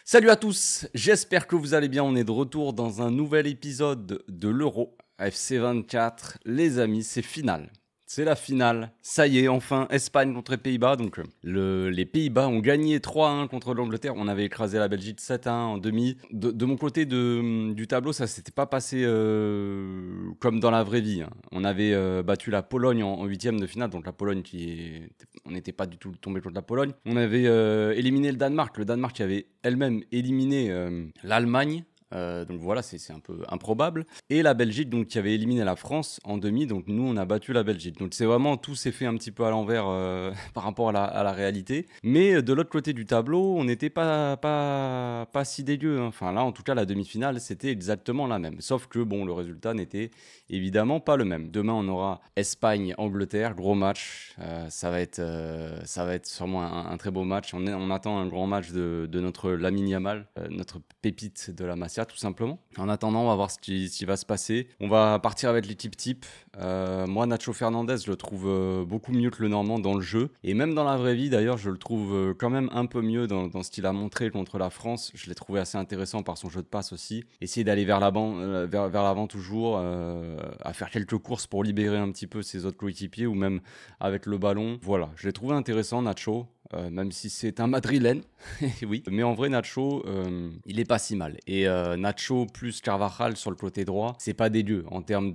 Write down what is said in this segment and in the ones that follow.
Salut à tous, j'espère que vous allez bien. On est de retour dans un nouvel épisode de l'Euro FC 24. Les amis, c'est finale. C'est la finale. Ça y est, enfin, Espagne contre les Pays-Bas. Donc, les Pays-Bas ont gagné 3-1 contre l'Angleterre. On avait écrasé la Belgique 7-1 en demi. De mon côté du tableau, ça s'était pas passé comme dans la vraie vie, hein. On avait battu la Pologne en huitième de finale. Donc, la Pologne on n'était pas du tout tombé contre la Pologne. On avait éliminé le Danemark. Le Danemark qui avait elle-même éliminé l'Allemagne. Donc voilà, c'est un peu improbable. Et la Belgique, donc, qui avait éliminé la France en demi. Donc nous, on a battu la Belgique. Donc c'est vraiment, tout s'est fait un petit peu à l'envers par rapport à la réalité. Mais de l'autre côté du tableau, on n'était pas si dégueu, hein. Enfin là, en tout cas, la demi-finale, c'était exactement la même. Sauf que, bon, le résultat n'était évidemment pas le même. Demain, on aura Espagne-Angleterre, gros match. Ça va être sûrement un très beau match. On attend un grand match de notre Lamine Yamal, notre pépite de la Masia, tout simplement. En attendant, on va voir ce qui va se passer. On va partir avec l'équipe type. Moi, Nacho Fernandez, je le trouve beaucoup mieux que le Normand dans le jeu. Et même dans la vraie vie, d'ailleurs, je le trouve quand même un peu mieux dans ce qu'il a montré contre la France. Je l'ai trouvé assez intéressant par son jeu de passe aussi. Essayer d'aller vers l'avant toujours, à faire quelques courses pour libérer un petit peu ses autres coéquipiers ou même avec le ballon. Voilà, je l'ai trouvé intéressant, Nacho. Même si c'est un Madrilène, oui. Mais en vrai, Nacho, il est pas si mal. Et Nacho plus Carvajal sur le côté droit, c'est pas dégueu. En termes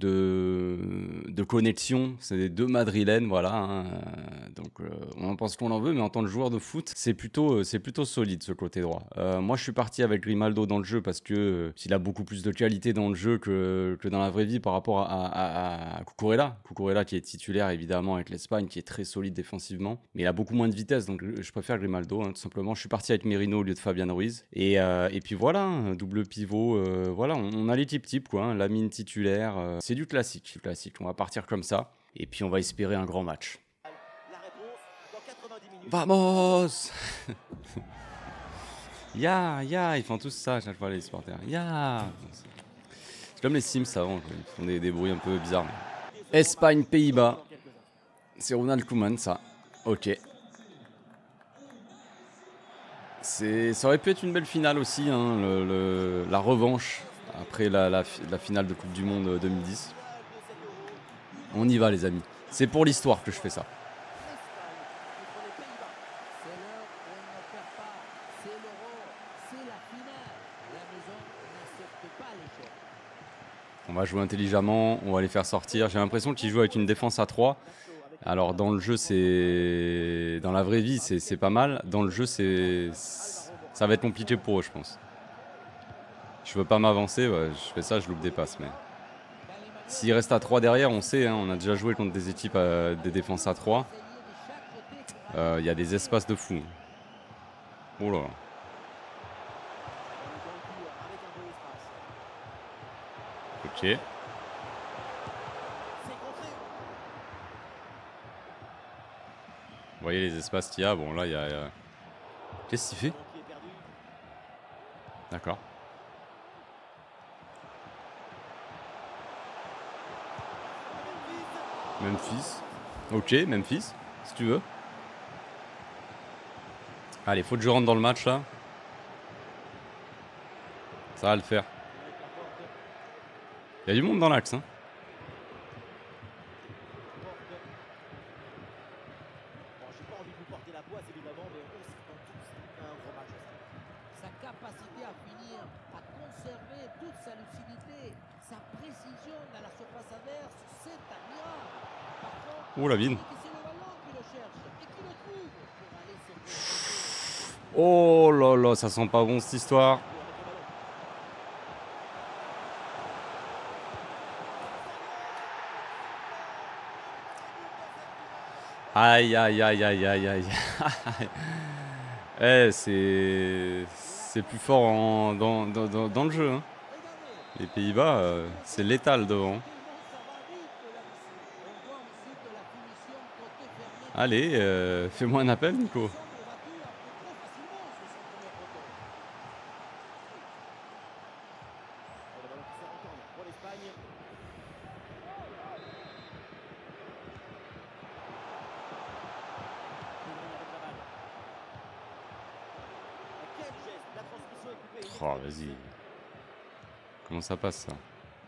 de connexion, c'est des deux Madrilènes, voilà, hein. Donc, on en pense qu'on en veut, mais en tant que joueur de foot, c'est plutôt solide ce côté droit. Moi, je suis parti avec Grimaldo dans le jeu parce que il a beaucoup plus de qualité dans le jeu que dans la vraie vie par rapport à Cucurella. Cucurella qui est titulaire évidemment avec l'Espagne, qui est très solide défensivement, mais il a beaucoup moins de vitesse, donc je préfère Grimaldo, hein, tout simplement. Je suis parti avec Merino au lieu de Fabian Ruiz. Et puis voilà, hein, double pivot. Voilà, on a l'équipe type, quoi, hein, Lamine titulaire. C'est du classique. On va partir comme ça. Et puis on va espérer un grand match. Vamos. Ils font tous ça à chaque fois, les supporters. C'est comme les Sims avant, quoi. Ils font des bruits un peu bizarres. Espagne, Pays-Bas. C'est Ronald Koeman, ça. Ok. Ça aurait pu être une belle finale aussi, hein, la revanche après la finale de Coupe du Monde 2010. On y va, les amis. C'est pour l'histoire que je fais ça. On va jouer intelligemment, on va les faire sortir. J'ai l'impression qu'ils jouent avec une défense à 3. Alors dans le jeu, dans la vraie vie, c'est pas mal. Dans le jeu, ça va être compliqué pour eux, je pense. Je veux pas m'avancer, ouais, je fais ça, je loupe des passes. Mais s'il reste à 3 derrière, on sait, hein, on a déjà joué contre des équipes des défenses à 3. Il y a des espaces de fou. Oh là. Ok. Vous voyez les espaces qu'il y a. Bon, là, il y a... Qu'est-ce qu'il fait? D'accord. Memphis. Ok, Memphis, si tu veux. Allez, faut que je rentre dans le match, là. Ça va le faire. Il y a du monde dans l'axe, hein. Sa capacité à finir, à conserver toute sa lucidité, sa précision dans la surface adverse, c'est un miracle. Oh la ville. C'est le ballon qui le cherche et qui le trouve pour aller s'interpréter. Oh là là, ça sent pas bon cette histoire. Aïe aïe aïe aïe aïe aïe. Eh, c'est plus fort dans le jeu, hein. Les Pays-Bas, c'est létal devant. Allez, fais-moi un appel, Nico. Oh, vas-y. Comment ça passe, ça?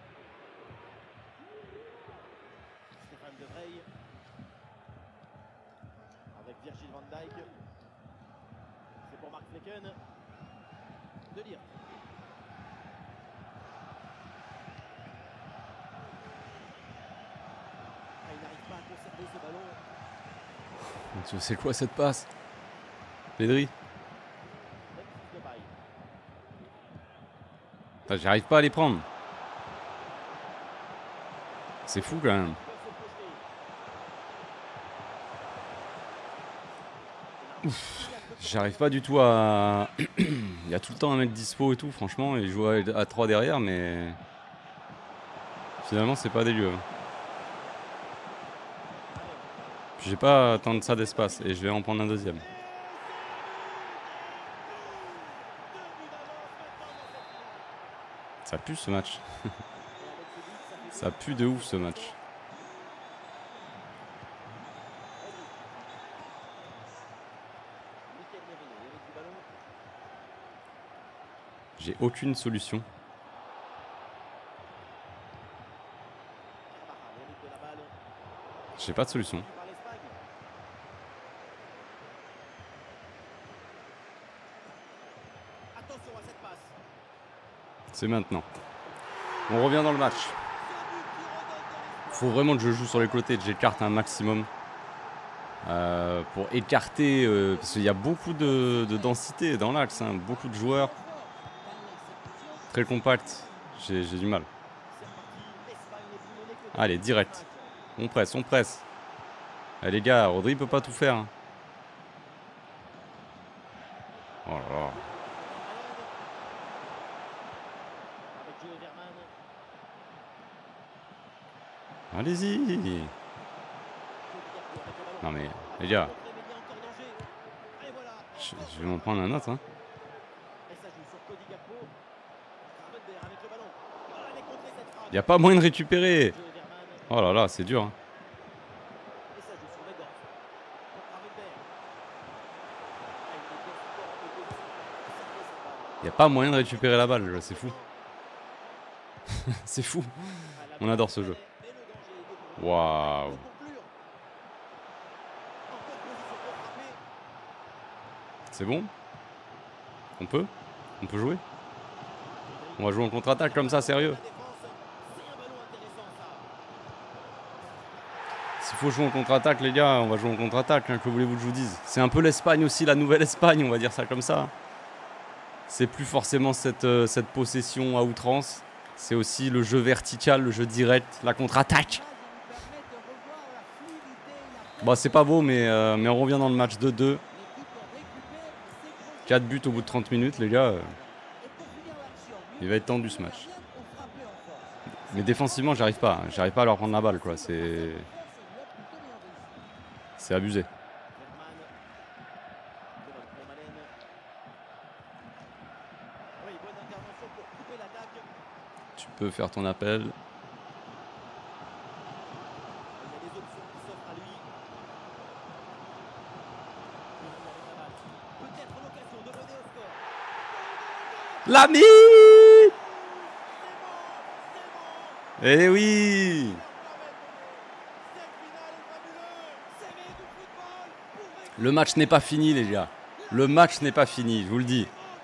Stéphane De Vrij. Avec Virgil van Dijk. C'est pour Mark Flecken. De Ligt. Ah, il n'arrive pas à conserver ce ballon. C'est quoi cette passe? Pedri? Memphis Depay. Putain, j'arrive pas à les prendre. C'est fou quand même. Ils peuvent se projeter. J'arrive pas du tout à... Il y a tout le temps un mec dispo et tout, franchement. Et je joue à 3 derrière, mais... Finalement, c'est pas dégueu. Puis j'ai pas tant de ça d'espace. Et je vais en prendre un deuxième. Ça pue ce match. Ça pue de ouf ce match. J'ai aucune solution. J'ai pas de solution. Attention à cette passe. C'est maintenant. On revient dans le match. Faut vraiment que je joue sur les côtés, que j'écarte un maximum. Pour écarter, parce qu'il y a beaucoup de densité dans l'axe, hein, beaucoup de joueurs. Très compact. J'ai du mal. Allez, direct. On presse, on presse. Allez les gars, Rodri peut pas tout faire. Hein. Oh là là. Allez-y. Non mais, les gars. Je vais m'en prendre un autre. Hein. Il n'y a pas moyen de récupérer. Oh là là, c'est dur. Hein. Il n'y a pas moyen de récupérer la balle, c'est fou. C'est fou. On adore ce jeu. Waouh. C'est bon? On peut jouer? On va jouer en contre-attaque comme ça, sérieux? S'il faut jouer en contre-attaque, les gars, on va jouer en contre-attaque, hein, que voulez-vous que je vous dise? C'est un peu l'Espagne aussi, la nouvelle Espagne, on va dire ça comme ça. C'est plus forcément cette possession à outrance. C'est aussi le jeu vertical, le jeu direct, la contre-attaque. Bon, c'est pas beau, mais on revient dans le match 2-2. 4 buts au bout de 30 minutes, les gars. Il va être tendu ce match. Mais défensivement, j'arrive pas. Hein. J'arrive pas à leur prendre la balle, quoi. C'est abusé. Tu peux faire ton appel. L'ami! Eh oui! Le match n'est pas fini, les gars. Le match n'est pas fini, je vous le dis.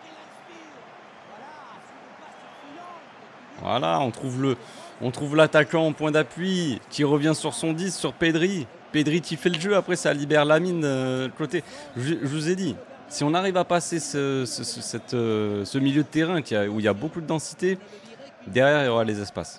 Voilà, on trouve l'attaquant en point d'appui qui revient sur son 10, sur Pedri. Pedri qui fait le jeu, après ça libère Lamine de côté. Je vous ai dit, si on arrive à passer ce milieu de terrain où il y a beaucoup de densité, derrière il y aura les espaces.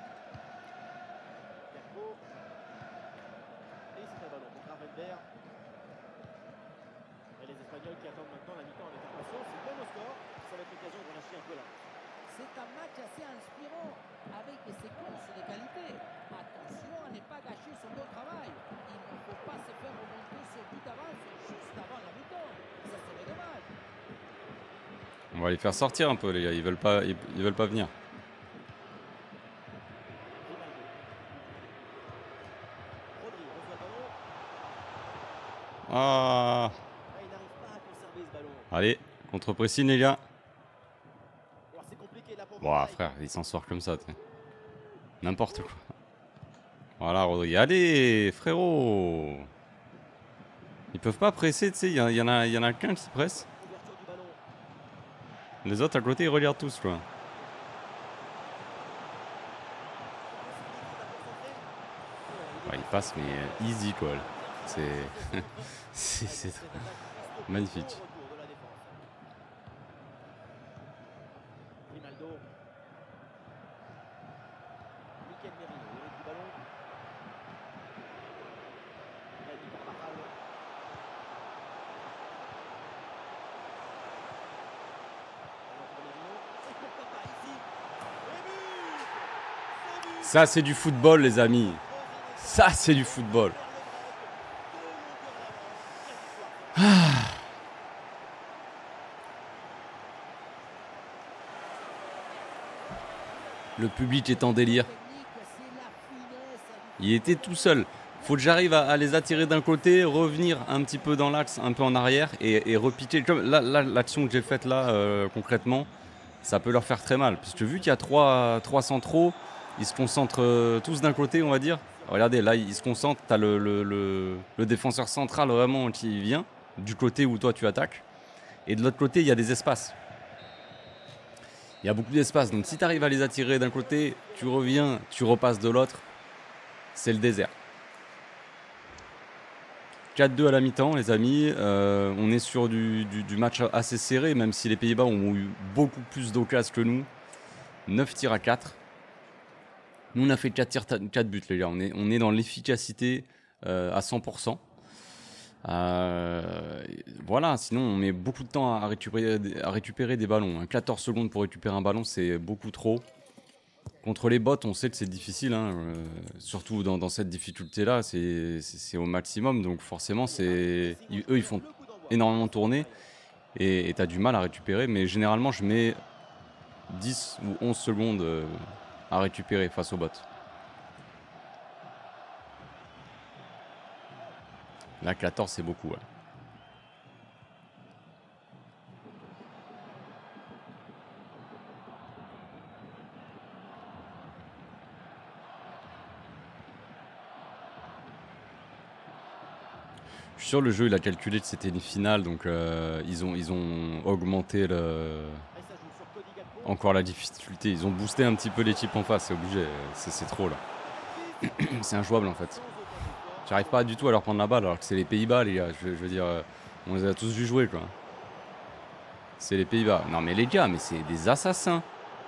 C'est un match assez inspirant, avec des séquences de qualité. Attention à ne pas gâcher son beau travail. Il ne faut pas se faire remonter ce but d'avance juste avant la mi-temps. Ça serait dommage. On va les faire sortir un peu, les gars. Ils veulent pas venir. Ah. Il n'arrive pas à conserver ce ballon. Allez, contre-pressing, les gars. Bon, frère, il s'en sort comme ça, tu sais. N'importe quoi. Voilà, Rodri. Allez, frérot. Ils peuvent pas presser, tu sais. Il y en a qu'un qui presse. Les autres à côté, ils regardent tous, quoi. Ouais, il passe, mais easy, quoi. C'est... c'est magnifique. Ça, c'est du football, les amis. Ça, c'est du football. Ah. Le public est en délire. Il était tout seul. Faut que j'arrive à les attirer d'un côté, revenir un petit peu dans l'axe, un peu en arrière et repitcher. Comme là, l'action que j'ai faite là, concrètement, ça peut leur faire très mal. Parce que vu qu'il y a trois centraux, ils se concentrent tous d'un côté, on va dire. Regardez, là, ils se concentrent. Tu as le défenseur central vraiment qui vient du côté où toi tu attaques. Et de l'autre côté, il y a des espaces. Il y a beaucoup d'espace. Donc si tu arrives à les attirer d'un côté, tu reviens, tu repasses de l'autre, c'est le désert. 4-2 à la mi-temps, les amis. On est sur du match assez serré, même si les Pays-Bas ont eu beaucoup plus d'occasions que nous. 9 tirs à 4. Nous, on a fait 4 buts, les gars. On est dans l'efficacité à 100%. Voilà, sinon on met beaucoup de temps à récupérer des ballons. 14 secondes pour récupérer un ballon, c'est beaucoup trop. Contre les bots, on sait que c'est difficile, hein, surtout dans cette difficulté-là, c'est au maximum. Donc forcément, eux, ils font énormément tourner et tu as du mal à récupérer. Mais généralement, je mets 10 ou 11 secondes à récupérer face aux bots. Là, 14, c'est beaucoup, ouais. Je suis sûr, le jeu, il a calculé que c'était une finale, donc ils ont augmenté encore la difficulté. Ils ont boosté un petit peu l'équipe en face, c'est obligé. C'est trop, là. C'est injouable, en fait. J'arrive pas du tout à leur prendre la balle, alors que c'est les Pays-Bas, les gars. Je veux dire, on les a tous vus jouer, quoi. C'est les Pays-Bas. Non, mais les gars, mais c'est des assassins.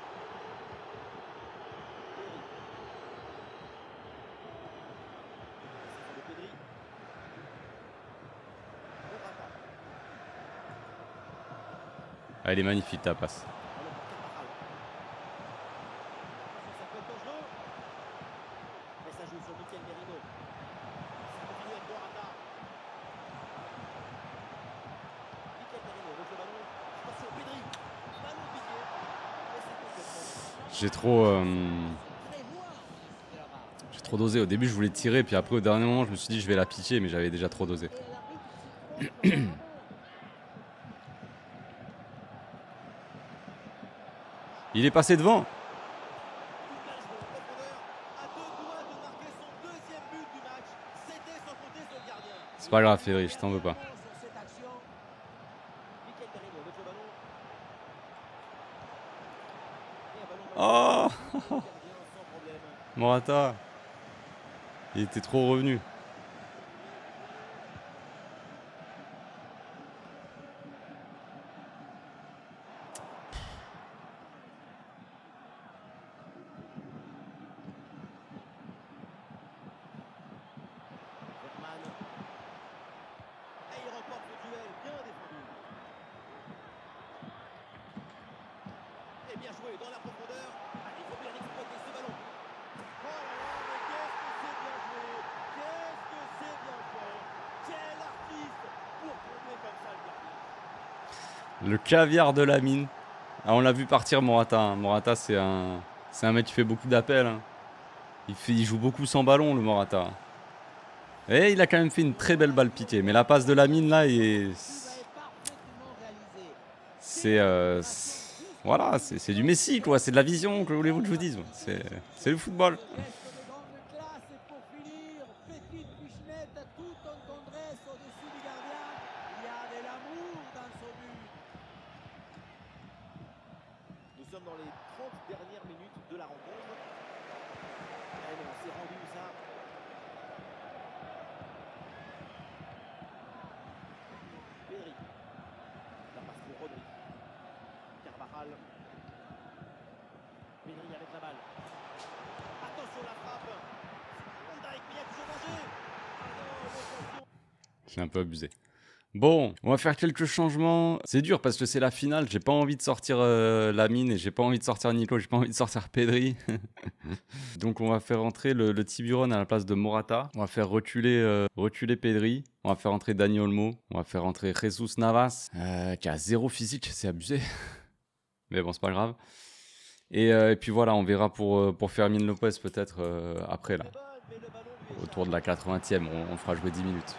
Ah, elle est magnifique, ta passe. J'ai trop dosé. Au début, je voulais tirer, puis après, au dernier moment, je me suis dit, je vais la pitcher, mais j'avais déjà trop dosé. Il est passé devant. C'est pas grave, Ferry, je t'en veux pas. Oh Morata. Il était trop revenu. Le caviar de la mine. Ah, on l'a vu partir, Morata. Hein. Morata, c'est un mec qui fait beaucoup d'appels. Hein. Il joue beaucoup sans ballon, le Morata. Et il a quand même fait une très belle balle piquée. Mais la passe de la mine, là, c'est... Voilà, c'est du Messi, quoi. C'est de la vision, que voulez-vous que je vous dise? C'est le football. Geste de grande classe et pour finir, petite pichenette toute en tendresse au-dessus du gardien. Il y a de l'amour dans ce but. Nous sommes dans les 30 dernières minutes de la rencontre. Et non, c'est rendu ça. Pedri. La passe pour Rodri. Carvajal. Pedri avec la balle. Attention la frappe. Van Dijk, mais il y a toujours danger. Ah non, l'occasion. J'ai un peu abusé. Bon, on va faire quelques changements. C'est dur parce que c'est la finale. J'ai pas envie de sortir Lamine et j'ai pas envie de sortir Nico. J'ai pas envie de sortir Pedri. Donc on va faire entrer le Tiburon à la place de Morata. On va faire reculer Pedri. On va faire entrer Dani Olmo. On va faire entrer Jesus Navas qui a 0 physique. C'est abusé. Mais bon, c'est pas grave. Et puis voilà, on verra pour Fermin Lopez peut-être après là. Mais le ballon lui échappe. Autour de la 80e, on fera jouer 10 minutes.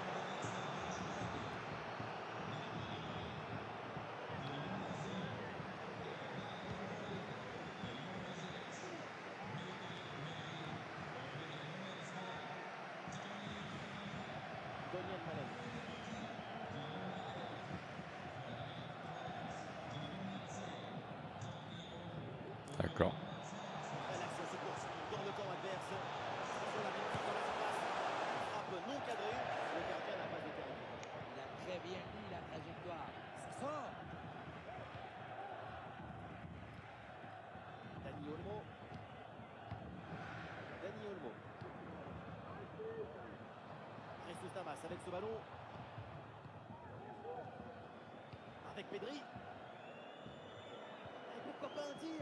Daniel Malek. D'accord. L'action se poursuit dans le camp adverse. Sur la même dans la surface. Frappe non cadrée. Le gardien n'a pas été arrêté. Il a très bien lu la trajectoire. Ça sort. Dani Olmo. Dani Olmo. Jesus Navas avec ce ballon. Avec Pedri. Et pourquoi pas un tir?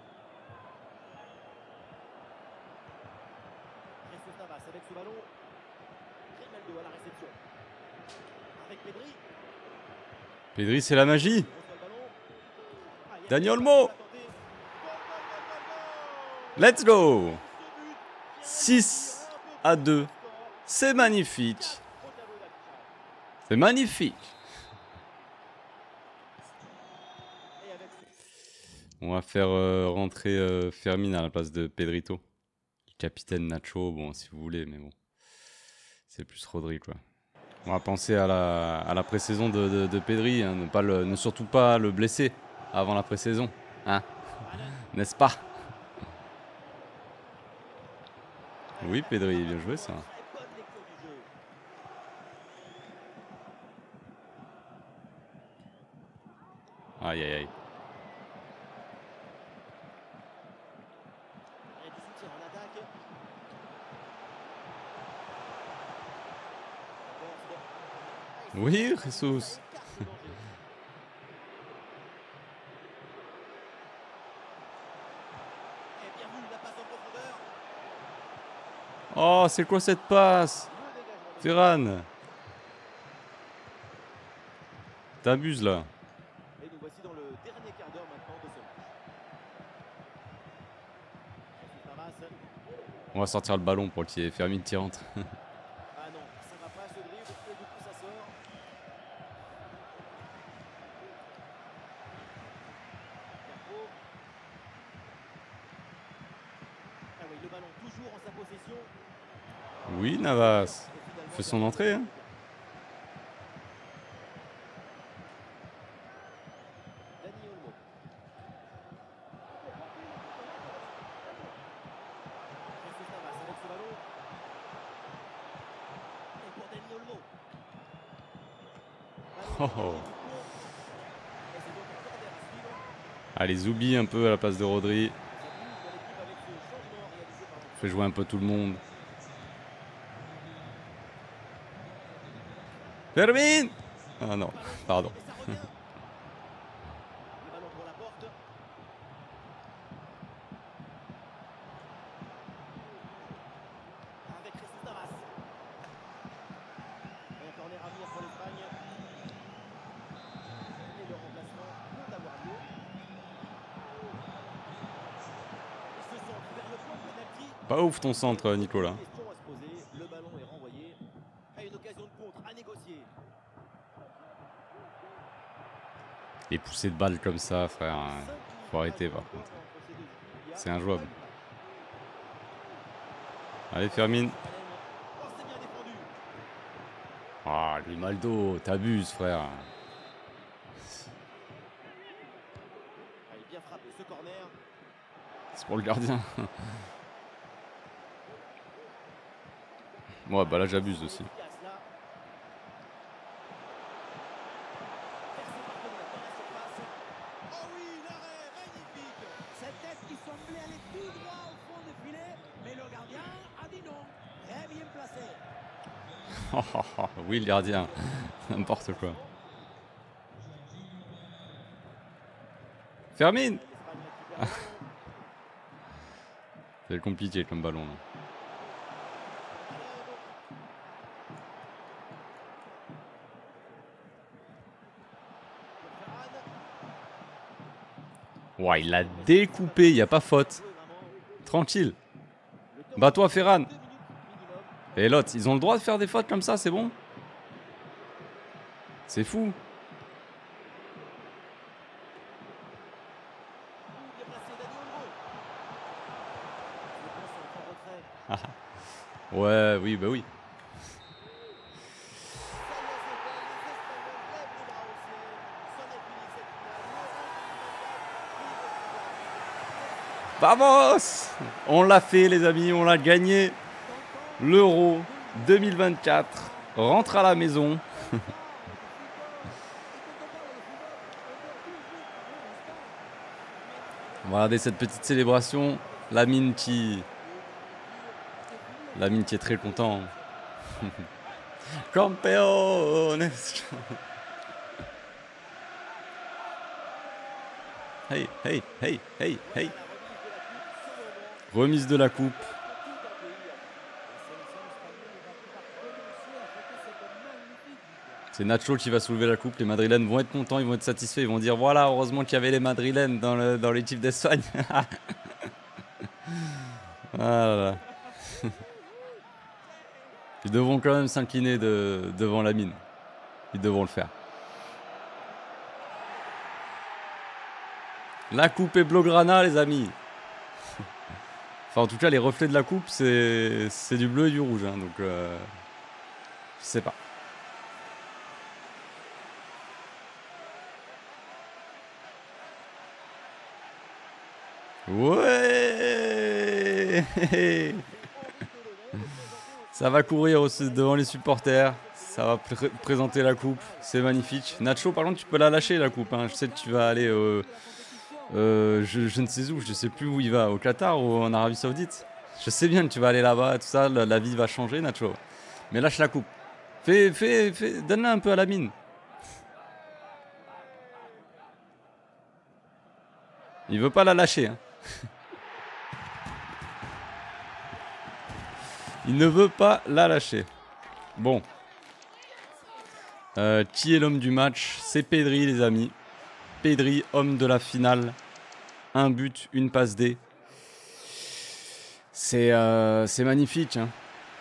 Jesus Navas avec ce ballon. Grimaldo à la réception. Avec Pedri. Pedri, c'est la magie. Il reçoit le ballon. Ah, il y a Dani un Olmo. but à tenter. Goal, goal, goal, goal, goal. Let's go. Ce but qui a 6 un peu à 2. plus de score. C'est magnifique. Au tableau d'affichage. C'est magnifique. Et avec ce On va faire rentrer Fermin à la place de Pedrito. Capitaine Nacho, bon, si vous voulez, mais bon. C'est plus Rodri, quoi. On va penser à la pré-saison de Pedri, hein, ne surtout pas le blesser avant la pré-saison. Hein? N'est-ce pas? Oui, Pedri, bien joué ça. très bonne lecture du jeu. Aïe, aïe, aïe. Et du soutien en attaque. Oui, Jesus. Et bien vu la passe en profondeur. Oh, c'est quoi cette passe? Le dégagement de Ferran, t'abuses là. Et nous voici dans le dernier quart d'heure maintenant de ce match. Jesus Navas. On va sortir le ballon pour qu'il y ait Fermin qui rentre. Ah non, ça va pas ce dribble et du coup ça sort. Carpo. Ah oui, le ballon toujours en sa possession. Oui, Navas. Et finalement, Fait son entrée, hein. Dani Olmo. Jesus Navas avec ce ballon. Et pour Dani Olmo. Oh, Ballon oh. et c'est donc un corner à suivre. Allez, Zoubi un peu à la place de Rodri. Ça bouge dans l'équipe avec ce changement réalisé par Fait jouer un peu tout le monde. Fermin! Ah non, pardon. Et ça revient. Le ballon pour la porte. Avec Jesus Navas. Un corner à venir pour l'Espagne. Et le remplacement peut avoir lieu. Il se centre vers le point de penalty. Pas ouf ton centre, Nicolas. Question à se poser. Le ballon est renvoyé. À une occasion de contre à négocier. Et poussé. pousser de balles comme ça, frère. Faut arrêter par contre. C'est injouable. Allez, Fermine. Oh, c'est bien défendu. Ah, Grimaldo, t'abuses, frère. Allez, bien frappé ce corner. C'est pour le gardien. Ouais, bah là, j'abuse aussi. Efficace, là. Percé par Benoît dans la surface. Oh oui, l'arrêt, magnifique. Cette tête qui semblait aller tout droit au fond du filet, mais le gardien a dit non. Très bien placé. Oui, le gardien. N'importe quoi. Fermine. L'Espagne récupère le ballon. C'est compliqué comme ballon, là. Ouais, il l'a découpé, il n'y a pas faute. Tranquille. Bats-toi, Ferran. Et l'autre, ils ont le droit de faire des fautes comme ça, c'est bon? C'est fou. Ouais, oui, bah oui. Vamos! On l'a fait, les amis, on l'a gagné. L'Euro 2024 rentre à la maison. Regardez cette petite célébration. Lamine qui est très content. Campeones. Hey, hey, hey, hey, hey. Remise de la coupe. C'est Nacho qui va soulever la coupe. Les Madrilènes vont être contents, ils vont être satisfaits. Ils vont dire voilà, heureusement qu'il y avait les Madrilènes dans l'équipe d'Espagne. Voilà. Ils devront quand même s'incliner devant Lamine. Ils devront le faire. La coupe est blaugrana, les amis. Enfin, en tout cas, les reflets de la coupe, c'est du bleu et du rouge. Hein, donc, je sais pas. Ouais. Ça va courir aussi devant les supporters. Ça va présenter la coupe. C'est magnifique. Nacho, par contre, tu peux la lâcher, la coupe. Hein. Je sais que tu vas aller... je ne sais où, je sais plus où il va, au Qatar ou en Arabie Saoudite. Je sais bien que tu vas aller là-bas, tout ça, la vie va changer, Nacho. Mais lâche la coupe. Donne-la un peu à la mine. Il veut pas la lâcher. Hein. Il ne veut pas la lâcher. Bon. Qui est l'homme du match? C'est Pedri, les amis. Pedri, homme de la finale. Un but, une passe D. C'est magnifique. Hein.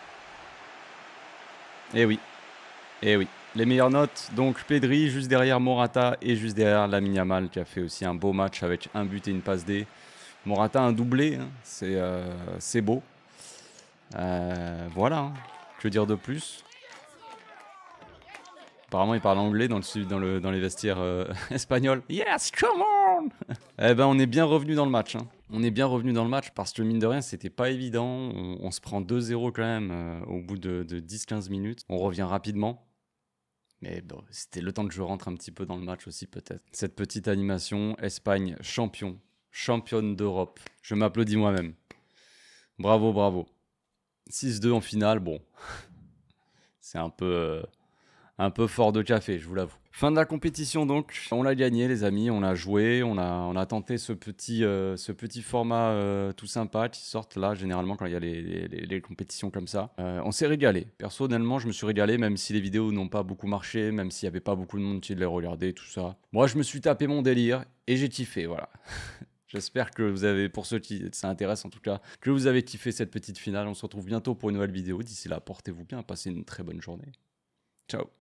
Eh oui. Eh oui. Les meilleures notes, donc Pedri, juste derrière Morata et juste derrière Lamine Yamal qui a fait aussi un beau match avec un but et une passe D. Morata un doublé, hein. C'est beau. Voilà. Hein. Que dire de plus? Apparemment, il parle anglais dans les vestiaires espagnols. Yes, come on. Eh ben, on est bien revenu dans le match. Hein. On est bien revenu dans le match parce que mine de rien, c'était pas évident. On se prend 2-0 quand même au bout de 10-15 minutes. On revient rapidement. Mais bon, c'était le temps que je rentre un petit peu dans le match aussi peut-être. Cette petite animation, Espagne championne d'Europe. Je m'applaudis moi-même. Bravo, bravo. 6-2 en finale, bon. C'est un peu fort de café, je vous l'avoue. Fin de la compétition donc, on l'a gagné les amis, on a joué, on a tenté ce petit format tout sympa qui sortent là généralement quand il y a les compétitions comme ça. On s'est régalé, personnellement je me suis régalé même si les vidéos n'ont pas beaucoup marché, même s'il n'y avait pas beaucoup de monde qui les regardait, tout ça. Moi je me suis tapé mon délire et j'ai kiffé, voilà. J'espère que vous avez, pour ceux qui ça intéresse en tout cas, que vous avez kiffé cette petite finale. On se retrouve bientôt pour une nouvelle vidéo. D'ici là, portez-vous bien, passez une très bonne journée. Ciao.